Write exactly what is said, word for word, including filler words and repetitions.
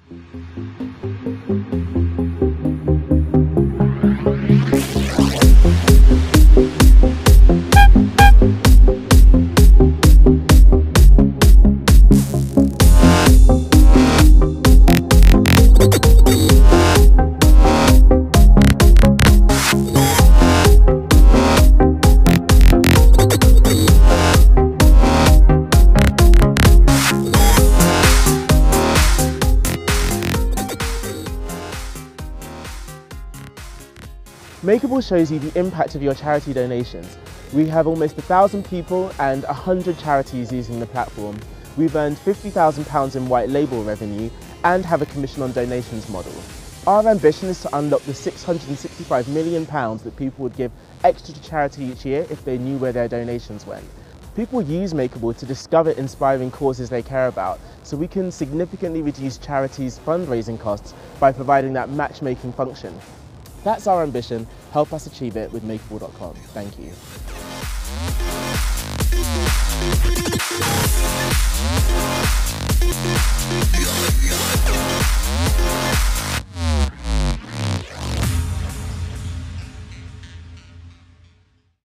Makeable shows you the impact of your charity donations. We have almost a thousand people and a hundred charities using the platform. We've earned fifty thousand pounds in white label revenue and have a commission on donations model. Our ambition is to unlock the six hundred and sixty-five million pounds that people would give extra to charity each year if they knew where their donations went. People use Makeable to discover inspiring causes they care about, so we can significantly reduce charities' fundraising costs by providing that matchmaking function. That's our ambition. Help us achieve it with Makeable dot com. Thank you.